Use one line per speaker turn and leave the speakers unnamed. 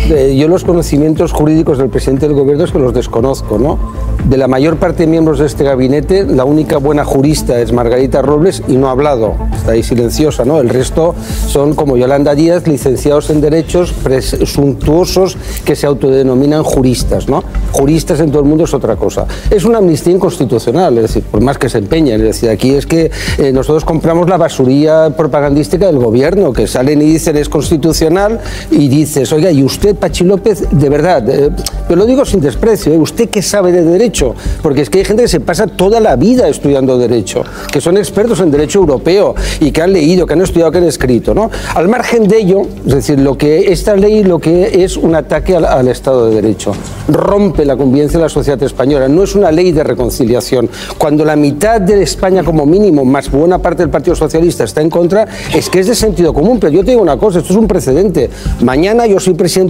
Yo los conocimientos jurídicos del presidente del gobierno es que los desconozco, ¿no? De la mayor parte de miembros de este gabinete, la única buena jurista es Margarita Robles y no ha hablado, está ahí silenciosa, ¿no? El resto son como Yolanda Díaz, licenciados en derechos, presuntuosos que se autodenominan juristas, ¿no? Juristas en todo el mundo es otra cosa. Es una amnistía inconstitucional, es decir, por más que se empeñen, es decir, aquí es que nosotros compramos la basurilla propagandística del gobierno, que salen y dicen es constitucional y dices, oiga, y usted, Pachi López, de verdad, pero lo digo sin desprecio, ¿usted qué sabe de derecho? Porque es que hay gente que se pasa toda la vida estudiando derecho, que son expertos en derecho europeo y que han leído, que han estudiado, que han escrito, ¿no? Al margen de ello, es decir, esta ley lo que es un ataque al Estado de Derecho, rompe la convivencia de la sociedad española, no es una ley de reconciliación. Cuando la mitad de España como mínimo, más buena parte del Partido Socialista está en contra, es que es de sentido común. Pero yo te digo una cosa, esto es un precedente. Mañana yo soy presidente